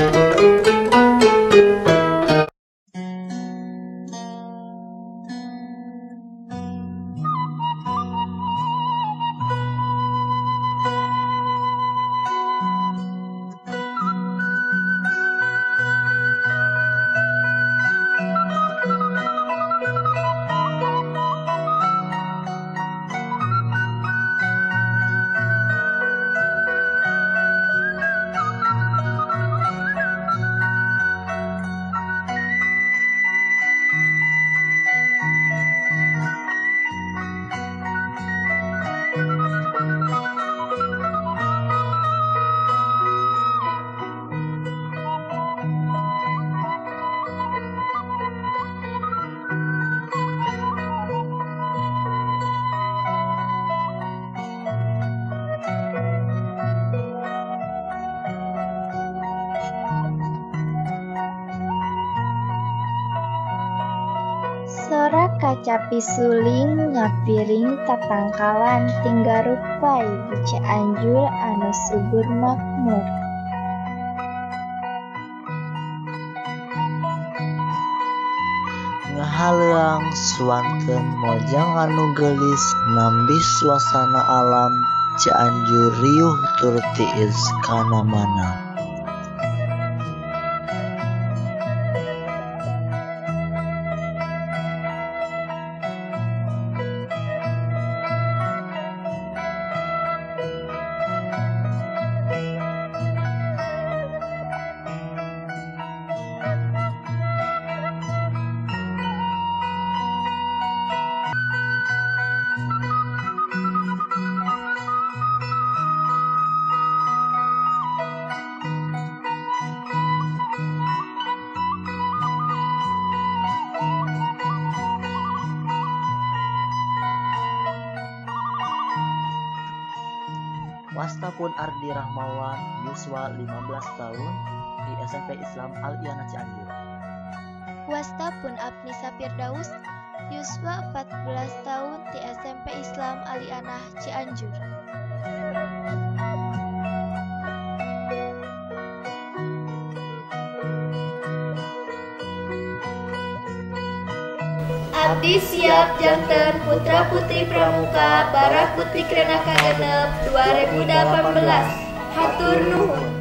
Sorak kaca pisuling ngapiring tatangkalan tinggal rupai di Cianjur anu subur makmur. Ngahaleang suanten mojang anu geulis nambi suasana alam Cianjur riuh tur tiis kana-mana. Wastapun Ardi Rahmawan yuswa 15 tahun di SMP Islam Al-Iana Cianjur. Wastapun Apnisa Firdaus yuswa 14 tahun di SMP Islam Al-Iana Cianjur. Abdi siap janten Putra Putri Pramuka Barak Putri Krenaka Genep 2018. Hatur nuhun.